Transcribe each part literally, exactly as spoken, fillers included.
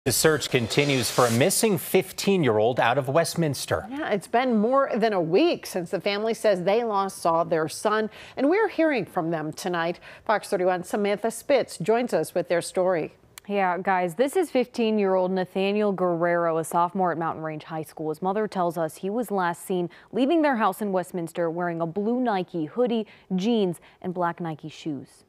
The search continues for a missing fifteen-year-old out of Westminster. Yeah, it's been more than a week since the family says they last saw their son, and we're hearing from them tonight. Fox thirty-one Samantha Spitz joins us with their story. Yeah, guys, this is fifteen-year-old Nathaniel Guerrero, a sophomore at Mountain Range High School. His mother tells us he was last seen leaving their house in Westminster wearing a blue Nike hoodie, jeans, and black Nike shoes.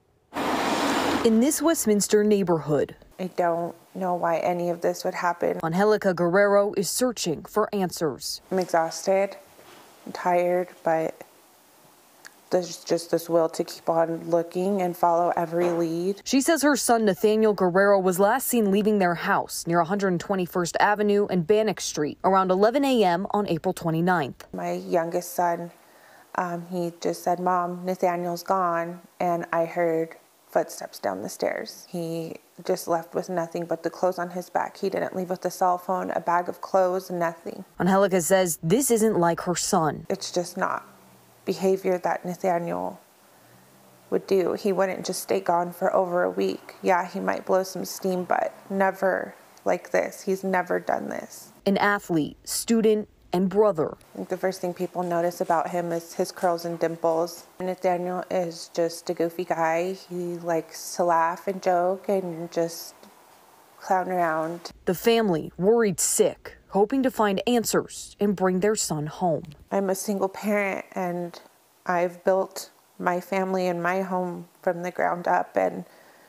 In this Westminster neighborhood, I don't know why any of this would happen. Angelica Guerrero is searching for answers. I'm exhausted, I'm tired, but there's just this will to keep on looking and follow every lead. She says her son Nathaniel Guerrero was last seen leaving their house near one hundred twenty-first Avenue and Bannock Street around eleven a m on April twenty-ninth. My youngest son, um, he just said, "Mom, Nathaniel's gone," and I heard footsteps down the stairs. He just left with nothing but the clothes on his back. He didn't leave with a cell phone, a bag of clothes, nothing. Angelica says this isn't like her son. It's just not behavior that Nathaniel would do. He wouldn't just stay gone for over a week. Yeah, he might blow some steam, but never like this. He's never done this. An athlete, student, and brother. I think the first thing people notice about him is his curls and dimples. Nathaniel is just a goofy guy. He likes to laugh and joke and just clown around. The family worried sick, hoping to find answers and bring their son home. I'm a single parent and I've built my family and my home from the ground up, and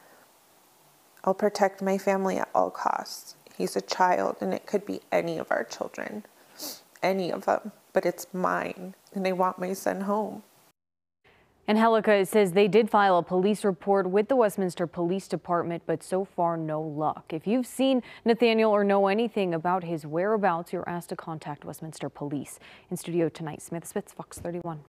I'll protect my family at all costs. He's a child and it could be any of our children. Any of them, but it's mine, and I want my son home. Angelica says they did file a police report with the Westminster Police Department, but so far no luck. If you've seen Nathaniel or know anything about his whereabouts, you're asked to contact Westminster Police. In studio tonight, Samantha Spitz, Fox thirty-one.